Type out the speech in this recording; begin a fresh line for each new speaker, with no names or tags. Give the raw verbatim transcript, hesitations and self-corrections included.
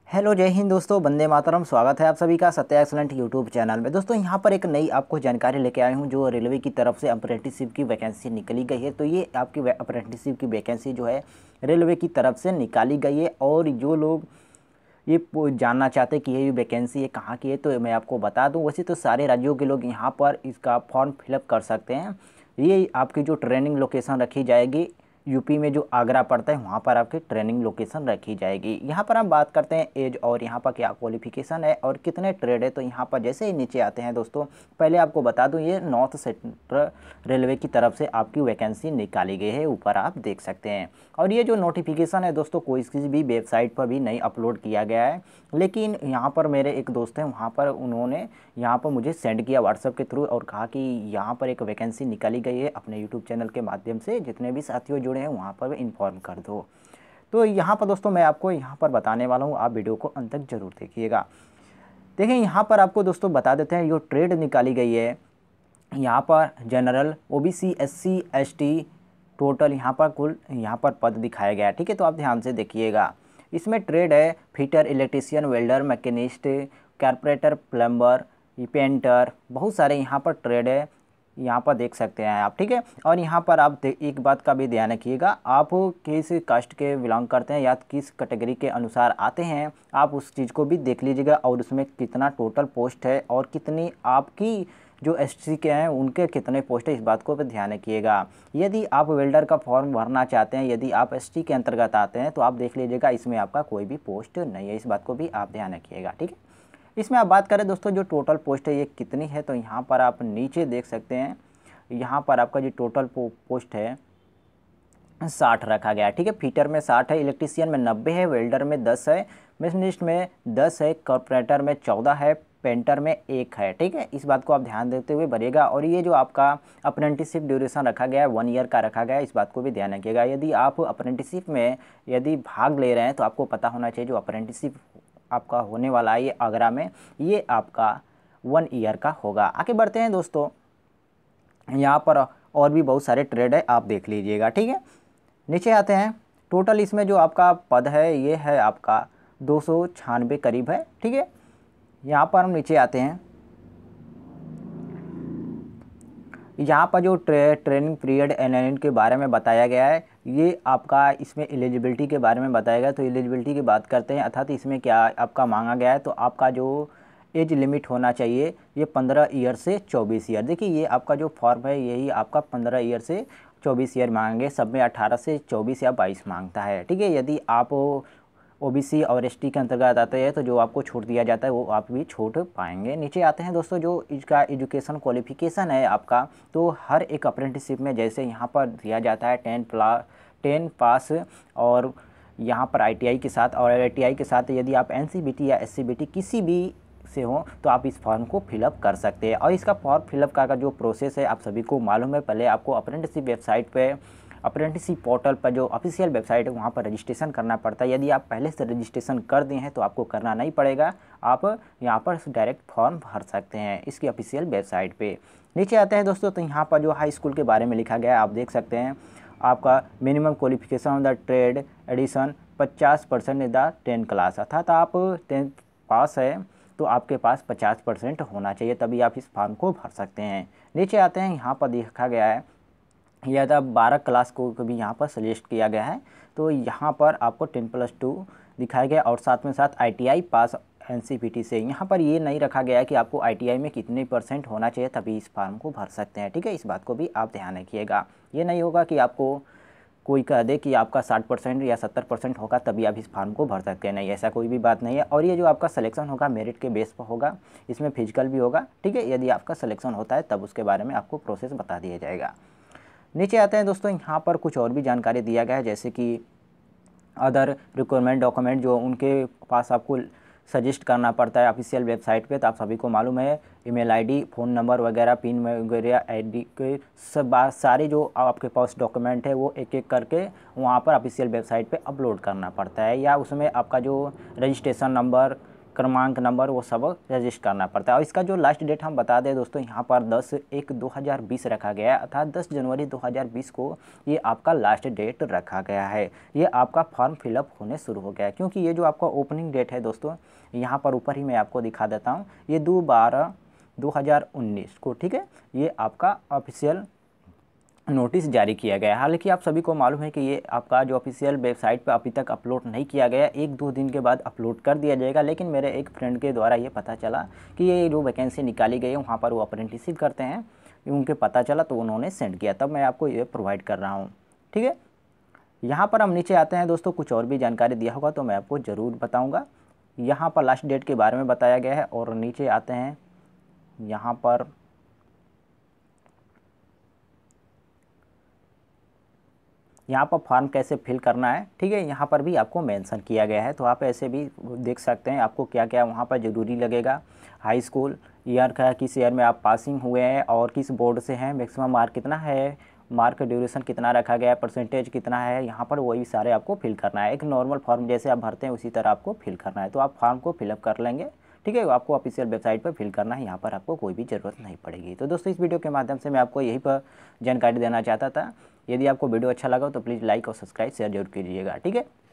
Hello जय हिंद दोस्तों, वंदे मातरम। स्वागत है आप सभी का सत्या एक्सलेंट यूट्यूब चैनल में। दोस्तों यहाँ पर एक नई आपको जानकारी लेके आया हूँ जो रेलवे की तरफ से अप्रेंटिसशिप की वैकेंसी निकली गई है। तो ये आपकी अप्रेंटिसशिप की वैकेंसी जो है रेलवे की तरफ से निकाली गई है। और जो लोग ये पो- जानना चाहते हैं कि ये वैकेंसी है कहाँ की है, तो मैं आपको बता दूं। वैसे तो सारे राज्यों के लोग यहाँ पर इसका फॉर्म फिलअप कर सकते हैं। ये आपकी जो ट्रेनिंग लोकेशन रखी जाएगी, यूपी में जो आगरा पड़ता है वहाँ पर आपकी ट्रेनिंग लोकेशन रखी जाएगी। यहाँ पर हम बात करते हैं एज और यहाँ पर क्या क्वालिफिकेशन है और कितने ट्रेड है। तो यहाँ पर जैसे ही नीचे आते हैं दोस्तों, पहले आपको बता दूं ये नॉर्थ सेंट्रल रेलवे की तरफ से आपकी वैकेंसी निकाली गई है, ऊपर आप देख सकते हैं। और ये जो नोटिफिकेशन है दोस्तों कोई किसी भी वेबसाइट पर भी नहीं अपलोड किया गया है, लेकिन यहाँ पर मेरे एक दोस्त हैं, वहाँ पर उन्होंने यहाँ पर मुझे सेंड किया व्हाट्सएप के थ्रू और कहा कि यहाँ पर एक वैकेंसी निकाली गई है, अपने यूट्यूब चैनल के माध्यम से जितने भी साथियों जुड़े हैं वहाँ पर इन्फॉर्म कर दो। तो यहाँ पर दोस्तों मैं आपको यहाँ पर बताने वाला हूँ, आप वीडियो को अंत तक जरूर देखिएगा। देखिए यहाँ पर आपको दोस्तों बता देते हैं जो ट्रेड निकाली गई है। यहाँ पर general, OBC, SC, ST total यहाँ पर कुल यहाँ पर पद दिखाया गया है। ठीक है, तो आप ध्यान से देखिएगा। इसमें ट्रेड है fitter, electrician, welder, machinist, carpenter, plumber, painter, बहुत सारे यहाँ पर ट्रेड है, यहाँ पर देख सकते हैं आप। ठीक है, और यहाँ पर आप एक बात का भी ध्यान रखिएगा, आप किस कास्ट के बिलोंग करते हैं या किस कैटेगरी के अनुसार आते हैं, आप उस चीज़ को भी देख लीजिएगा। और उसमें कितना टोटल पोस्ट है और कितनी आपकी जो एससी के हैं उनके कितने पोस्ट है, इस बात को भी ध्यान रखिएगा। यदि आप वेल्डर का फॉर्म भरना चाहते हैं, यदि आप एसटी के अंतर्गत आते हैं, तो आप देख लीजिएगा इसमें आपका कोई भी पोस्ट नहीं है, इस बात को भी आप ध्यान रखिएगा। ठीक है, इसमें आप बात करें दोस्तों जो टोटल पोस्ट है ये कितनी है, तो यहाँ पर आप नीचे देख सकते हैं, यहाँ पर आपका जो टोटल पो, पोस्ट है साठ रखा गया है। ठीक है, फीटर में साठ है, इलेक्ट्रीशियन में नब्बे है, वेल्डर में दस है, मशीनिस्ट में दस है, कॉर्पोरेटर में चौदह है, पेंटर में एक है। ठीक है, इस बात को आप ध्यान देते हुए भरिएगा। और ये जो आपका अप्रेंटिसशिप ड्यूरेशन रखा गया है वन ईयर का रखा गया है, इस बात को भी ध्यान रखिएगा। यदि आप अप्रेंटिसशिप में यदि भाग ले रहे हैं तो आपको पता होना चाहिए जो अप्रेंटिसशिप आपका होने वाला है ये आगरा में, ये आपका वन ईयर का होगा। आगे बढ़ते हैं दोस्तों, यहाँ पर और भी बहुत सारे ट्रेड है, आप देख लीजिएगा। ठीक है, नीचे आते हैं। टोटल इसमें जो आपका पद है ये है आपका दो सौ छियानवे करीब है। ठीक है, यहाँ पर हम नीचे आते हैं। यहाँ पर जो ट्रे ट्रेनिंग पीरियड एन के बारे में बताया गया है, ये आपका इसमें एलिजिबिलिटी के बारे में बताया गया। तो एलिजिबिलिटी की बात करते हैं, अर्थात इसमें क्या आपका मांगा गया है, तो आपका जो एज लिमिट होना चाहिए ये पंद्रह ईयर से चौबीस ईयर। देखिए ये आपका जो फॉर्म है यही आपका पंद्रह ईयर से चौबीस ईयर मांगेंगे, सब में अठारह से चौबीस या बाईस मांगता है। ठीक है, यदि आप ओबीसी और एसटी के अंतर्गत आते हैं तो जो आपको छूट दिया जाता है वो आप भी छूट पाएंगे। नीचे आते हैं दोस्तों, जो इसका एजुकेशन क्वालिफिकेशन है आपका, तो हर एक अप्रेंटिसशिप में जैसे यहाँ पर दिया जाता है टेन प्ला टेन पास, और यहाँ पर आईटीआई के साथ, और आईटीआई के साथ यदि आप एनसीबीटी या एससीबीटी किसी भी से हो तो आप इस फॉर्म को फिलअप कर सकते हैं। और इसका फॉर्म फिलअप का जो प्रोसेस है आप सभी को मालूम है। पहले आपको अप्रेंटिसशिप वेबसाइट पे, अप्रेंटिसशिप पोर्टल पर जो ऑफिशियल वेबसाइट है वहाँ पर रजिस्ट्रेशन करना पड़ता है। यदि आप पहले से रजिस्ट्रेशन कर दिए हैं तो आपको करना नहीं पड़ेगा, आप यहाँ पर डायरेक्ट फॉर्म भर सकते हैं इसकी ऑफिशियल वेबसाइट पे। नीचे आते हैं दोस्तों, तो यहाँ पर जो हाई स्कूल के बारे में लिखा गया है आप देख सकते हैं। आपका minimum qualification of the trade edition पचास percent in the ten class, अर्थात आप टेंथ पास है तो आपके पास पचास परसेंट होना चाहिए, तभी आप इस फॉर्म को भर सकते हैं। नीचे आते हैं, यहाँ पर देखा गया है या तो बारह क्लास को भी यहाँ पर सजेस्ट किया गया है। तो यहाँ पर आपको टेन प्लस टू दिखाया गया और साथ में साथ आईटीआई पास एनसीपीटी से। यहाँ पर ये नहीं रखा गया है कि आपको आईटीआई में कितने परसेंट होना चाहिए तभी इस फॉर्म को भर सकते हैं। ठीक है, इस बात को भी आप ध्यान रखिएगा। ये नहीं होगा कि आपको कोई कह दे कि आपका साठ परसेंट या सत्तर परसेंट होगा तभी आप इस फॉर्म को भर सकते हैं, नहीं, ऐसा कोई भी बात नहीं है। और ये जो आपका सिलेक्शन होगा मेरिट के बेस पर होगा, इसमें फिजिकल भी होगा। ठीक है, यदि आपका सिलेक्शन होता है तब उसके बारे में आपको प्रोसेस बता दिया जाएगा। नीचे आते हैं दोस्तों, यहाँ पर कुछ और भी जानकारी दिया गया है, जैसे कि अदर रिक्वायरमेंट डॉक्यूमेंट जो उनके पास आपको सजेस्ट करना पड़ता है ऑफिशियल वेबसाइट पे, तो आप सभी को मालूम है ईमेल आईडी, फ़ोन नंबर वगैरह, पिन वगैरह, आईडी के सब सारे जो आपके पास डॉक्यूमेंट है वो एक एक करके वहाँ पर ऑफिशियल वेबसाइट पे अपलोड करना पड़ता है। या उसमें आपका जो रजिस्ट्रेशन नंबर, क्रमांक नंबर वो सब रजिस्टर करना पड़ता है। और इसका जो लास्ट डेट हम बता दें दोस्तों, यहाँ पर दस एक दो हज़ार बीस रखा गया है, अर्थात दस जनवरी दो हज़ार बीस को ये आपका लास्ट डेट रखा गया है। ये आपका फॉर्म फिलअप होने शुरू हो गया है, क्योंकि ये जो आपका ओपनिंग डेट है दोस्तों, यहाँ पर ऊपर ही मैं आपको दिखा देता हूँ, ये दो बारह दो हज़ार उन्नीस को, ठीक है, ये आपका ऑफिशियल नोटिस जारी किया गया है। हालांकि आप सभी को मालूम है कि ये आपका जो ऑफिशियल वेबसाइट पर अभी तक अपलोड नहीं किया गया, एक दो दिन के बाद अपलोड कर दिया जाएगा। लेकिन मेरे एक फ्रेंड के द्वारा ये पता चला कि ये जो वैकेंसी निकाली गई है वहाँ पर वो अप्रेंटिसशिप करते हैं, उनके पता चला तो उन्होंने सेंड किया, तब मैं आपको ये प्रोवाइड कर रहा हूँ, ठीक है। यहाँ पर हम नीचे आते हैं दोस्तों, कुछ और भी जानकारी दिया होगा तो मैं आपको ज़रूर बताऊँगा। यहाँ पर लास्ट डेट के बारे में बताया गया है। और नीचे आते हैं, यहाँ पर यहाँ पर फॉर्म कैसे फिल करना है, ठीक है, यहाँ पर भी आपको मेंशन किया गया है। तो आप ऐसे भी देख सकते हैं आपको क्या क्या वहाँ पर ज़रूरी लगेगा। हाई स्कूल ईयर का, किस ईयर में आप पासिंग हुए हैं और किस बोर्ड से हैं, मैक्सिमम मार्क कितना है, मार्क ड्यूरेशन कितना रखा गया है, परसेंटेज कितना है, यहाँ पर वही सारे आपको फिल करना है। एक नॉर्मल फॉर्म जैसे आप भरते हैं उसी तरह आपको फिल करना है। तो आप फॉर्म को फिलअप कर लेंगे, ठीक है, आपको ऑफिशियल वेबसाइट पर फिल करना है, यहाँ पर आपको कोई भी ज़रूरत नहीं पड़ेगी। तो दोस्तों इस वीडियो के माध्यम से मैं आपको यही पर जानकारी देना चाहता था। यदि आपको वीडियो अच्छा लगा तो प्लीज़ लाइक और सब्सक्राइब शेयर जरूर कीजिएगा, ठीक है।